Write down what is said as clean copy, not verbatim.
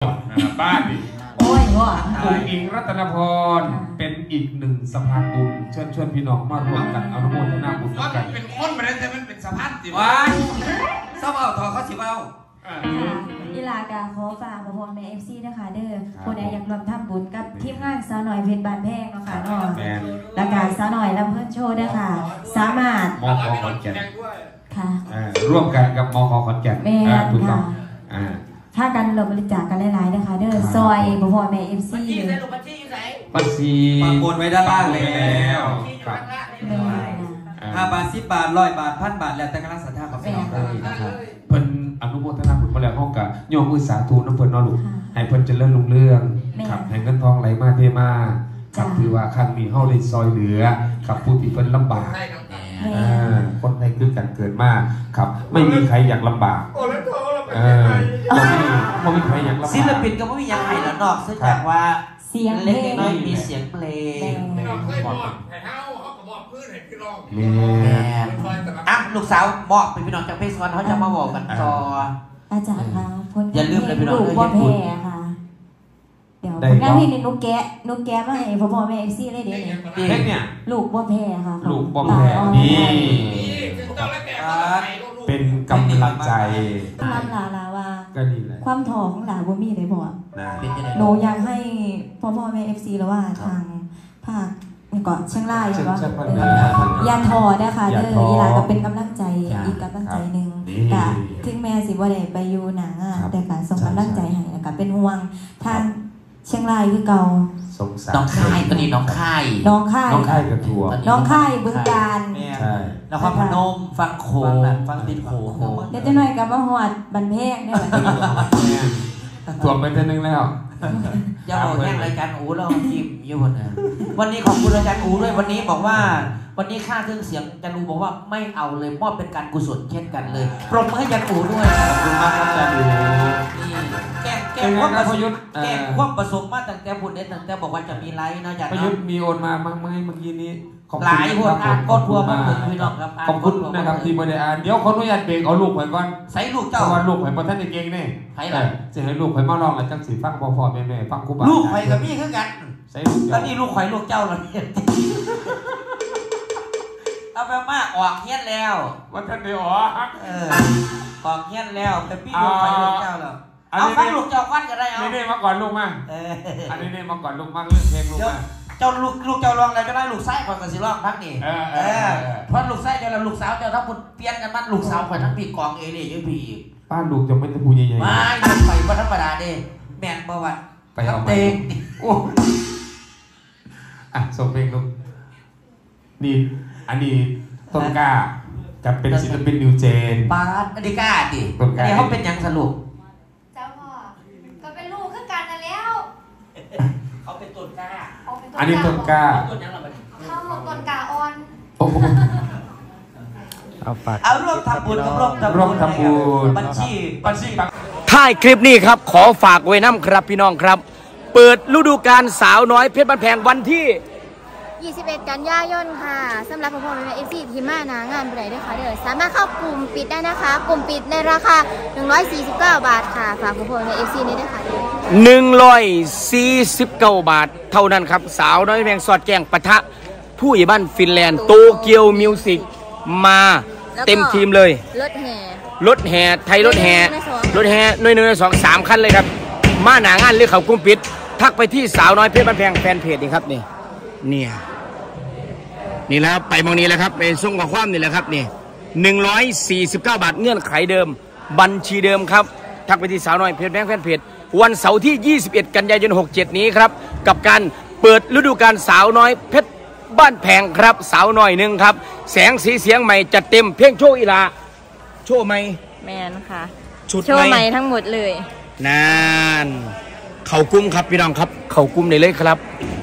บ้านดิโอ้ยหัวคุณอิงรัตนพรเป็นอีกหนึ่งสะพานบุญเชิญพี่น้องมาร่วมกันอนุโมทนาบุญกันเป็นคนมาได้แต่มันเป็นสะพานสิว้ายเศร้าเอาทอเขาสิเอาอีลากาขอฝากพ่อแม่FCนะคะเด้อคนใดอยากร่วมทำบุญกับทีมงานสาวหน่อยเพชรบานแพงเนาะค่ะเนาะและการสาวหน่อยลำเพิ่นโชว์ด้วยค่ะสามารถมขขอนแก่นค่ะร่วมกันกับมขขอนแก่นถูกต้องถ้ากันเราบริจาคกันหลายๆนะคะเด้อซอยพ่อแม่FC เลยบัญชีปรากฏไว้ด้านล่างแล้ว5 บาท10 บาท100 บาท1,000 บาทแล้วแต่กำลังศรัทธากับพี่น้องเลยนะครับเพิ่นอนุโมทนาบุญมาแล้วห้องกับโยมมือสาธุน้ำเพิ่นนอลูกให้เพิ่นเจริญรุ่งเรืองครับให้เงินทองไหลมาเทมาครับคือว่าครั้งนี้เฮาได้ซอยเหลือครับผู้ที่เพิ่นลำบากคนไทยคือกันเกิดมาครับไม่มีใครอยากลำบากไม่มีใครอยากลำบากศิลปินก็ไม่มีอย่างไรแล้วนอกจากว่าเสียงเล็กน้อยมีเสียงเพลงอ่ะลูกสาวบอกเป็นพี่น้องจากเพชรสวรรค์เขาจะมาบอกกันต่ออาจารย์คะอย่าลืมเลยพี่น้องลูกว่าแพ้ค่ะเดี๋ยวงานที่นี่นุกแกะมาให้พ่อแม่FCเลยเด้เนี่ยลูกว่าแพ้ค่ะลูกว่าแพ้นี่เป็นกำลังใจลาว่าก็นี่แหละความท้อของหลานบ่มีเลยบ่หนูอยากให้พ่อแม่ FC แล้วว่าทางภาคนี่ก่อนเชียงรายใช่ปะอย่าท้อนะคะเด้ออีหลานก็เป็นกำลังใจอีกกำลังใจหนึ่งแต่ถึงแม้สิบ่ได้ไปอยู่หนังแต่การส่งกำลังใจให้แล้วก็เป็นห่วงทางเชียงรายคือเก่าน้องค่ายตอนนี้น้องค่ายกับทัวร์น้องค่ายบึงกาฬใช่แล้วพนมฟังโขฟังติดโขเดี๋ยวจะหน่อยกับมาหอดบันเพกเนี่ยทัวร์ไปเท่านึงแล้วอย่าบอกแย่งรายการอูเราทีมเยอะนะวันนี้ขอบคุณอาจารย์อูด้วยวันนี้บอกว่าวันนี้ค่าเครื่องเสียงอาจารย์อูบอกว่าไม่เอาเลยมอบเป็นการกุศลเช่นกันเลยปรบมือให้อาจารย์อูด้วยขอบคุณมากครับอาจารย์อูแกความประสบมาตั้งแต่บุญเนี่ยตั้งแต่บอกว่าจะมีไลฟ์นะอาจารย์ประยุทธ์มีโอนมาบ้างไหมเมื่อกี้นี้หลายคนอ่านก้อนทัวร์มาพี่น้องครับขอบคุณนะครับที่บริการเดี๋ยวขออนุญาตเบรกเอาลูกไปก่อนใส่ลูกเจ้าวันลูกไปพอท่านเก่งเนี่ยใช่เลยจะให้ลูกไปมาลองแล้วจังสีฟังพ่อแม่ฟังครูบาลูกไปกับพี่คือกันใส่ลูกตอนนี้ลูกข่อยลูกเจ้าเลยเอาไปมาออกเฮี้ยนแล้ววันท่านเดียวออกเฮี้ยนแล้วแต่พี่ลูกข่อยลูกเจ้าแล้วเอาฟังลูกเจ้าฟังก็ได้เอานี่มาก่อนลูกมาอันนี้มาก่อนลูกมาเรื่องเพลงลูกมาเจ้าลูกเจ้าลองอะไรก็ได้ลูกไส้ก่อนกับสิลองทักนี่เพราะลูกไส้เดี๋ยวเราลูกสาวเดี๋ยวถ้าคุณเปลี่ยนกันมันลูกสาวข่อยทั้งปีกองเอเล่ยังปีป้าลูกจะไม่จะพูดใหญ่ๆไม่ไปวันธรรมดาเด้แม่นบ่ว่าไปเอาเตงส่งเพลงลูกนี่อันนี้ต้นกล้าจะเป็นศิลปินนิวเจนป้าอันนี้กล้าดิอันนี้เขาเป็นยังสรุปเจ้าพ่อก็เป็นลูกขึ้นกันแล้วเขาเป็นต้นกล้าอันนี้ต้นกล้าเขาต้นกาอ่อนเอาร่วมทำบุญร่วมทำบุญบัญชีท้ายคลิปนี้ครับขอฝากไว้น้ำครับพี่น้องครับเปิดฤดูกาลสาวน้อยเพชรบ้านแพงวันที่ 21 กันยายนค่ะสำหรับพ่อแม่เอฟซีที่มางานอะไรด้วยค่ะเดี๋ยวสามารถเข้ากลุ่มปิดได้นะคะกลุ่มปิดในราคา149 บาทค่ะฝากพ่อแม่เอฟซีนี้ด้วยค่ะ 149 บาทเท่านั้นครับสาวน้อยแพงสอดแกงปะทะผู้ใหญ่บ้านฟินแลนด์โตเกียวมิวสิกมาเต็มทีมเลยรถแห่ไทยรถแห่หน่วย2 3 คันเลยครับมาหนางานหรือเขากลุ่มปิดทักไปที่สาวน้อยเพชรบ้านแพงแฟนเพจนี่ครับนี่แล้วไปบางนี้แล้วครับเป็นส่งข้อความนี่แหละครับนี่149 บาทเงื่อนไขเดิมบัญชีเดิมครับทักไปที่สาวน้อยเพจแบงค์แฟนเพจวันเสาร์ที่21 กันยายน67นี้ครับกับการเปิดฤดูกาลสาวน้อยเพชรบ้านแพงครับสาวน้อยหนึ่งครับแสงสีเสียงใหม่จัดเต็มเพลงโชว์อีลาโชว์ใหม่แมนค่ะชุดโชว์ใหม่ทั้งหมดเลยนั่นเขากุ้มครับพี่น้องครับเขากุ้มในเลยครับ